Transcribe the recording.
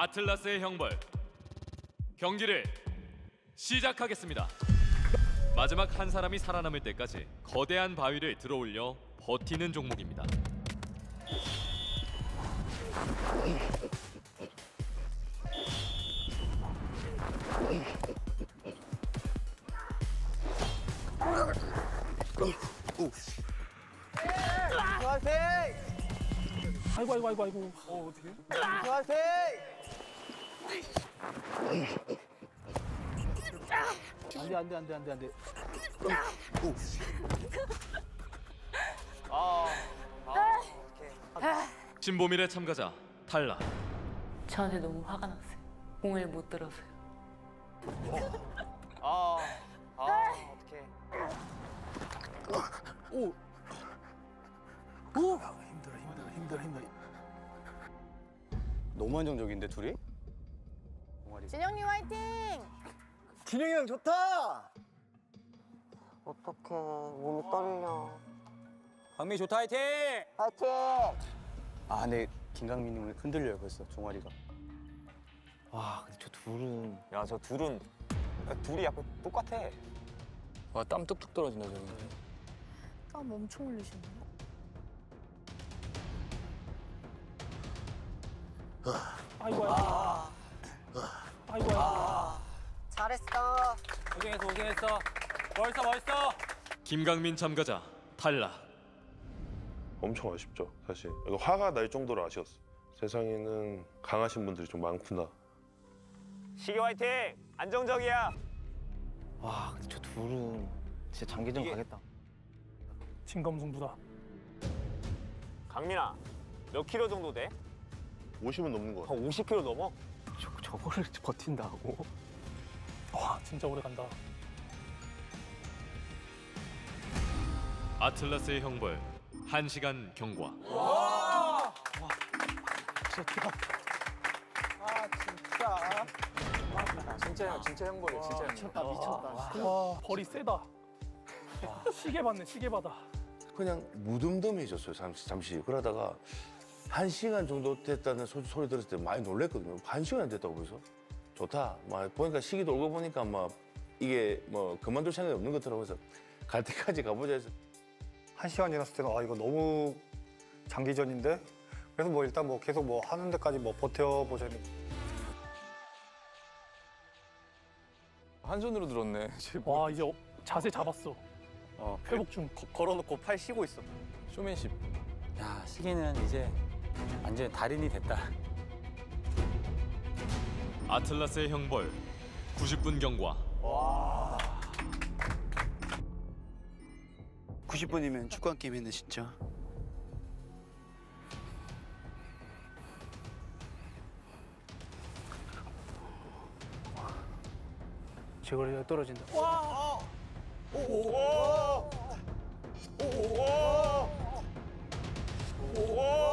아틀라스의 형벌 경기를 시작하겠습니다. 마지막 한 사람이 살아남을 때까지 거대한 바위를 들어올려 버티는 종목입니다. 화이팅! 아이고. 어떻게? 화이팅! 안 돼. 신보밀의 참가자 탈락. 저한테 너무 화가 났어요. 공을 못 들어서요. 어떡해. 힘들어. 너무 안정적인데 둘이? 진영님 화이팅! 진영이 형 좋다! 어떡해, 몸이 떨려. 강민 좋다 화이팅! 화이팅! 아 근데 김강민이 오늘 흔들려요 벌써 종아리가. 와 근데 저 둘은 야, 저 둘은 둘이 약간 똑같아. 와 땀 뚝뚝 떨어진다 저기. 땀 엄청 흘리시네. 아이고. 잘했어. 고생했어. 멋있어. 김강민 참가자 탈락. 엄청 아쉽죠, 사실. 이거 화가 날 정도로 아쉬웠어. 세상에는 강하신 분들이 좀 많구나. 시계 화이팅! 안정적이야. 와 근데 저 둘은 진짜 장기전 가겠다. 진검승부다. 강민아, 몇 킬로 정도 돼? 50은 넘는 것 같아. 한 50킬로 넘어? 저거를 버틴다고? 와 진짜 오래 간다. 아틀라스의 형벌 1시간 경과. 진짜 형벌이야, 진짜 형벌. 미쳤다. 와 벌이 세다. 시계 받네 시계 받아. 그냥 무덤덤해졌어요, 잠시. 그러다가 1시간 정도 됐다는 소리 들었을 때 많이 놀랬거든요. 1시간 됐다고 그래서 좋다. 막 보니까 시기도 오고 보니까 막 이게 뭐 그만둘 생각이 없는 것더라고요. 그래서 갈 때까지 가보자 해서 1시간 지났을 때는 이거 너무 장기전인데 그래서 뭐 일단 뭐 계속 뭐 하는 데까지 뭐 버텨보자 했는데 한 손으로 들었네. 와 이제 자세 잡았어. 회복 중. 걸어놓고 팔 쉬고 있어. 쇼맨십. 야 시기는 이제 완전 달인이 됐다. 아틀라스의 형벌 90분 경과. 90분이면 축구 한 게임 했네 진짜. 제거리가 떨어진다. 오!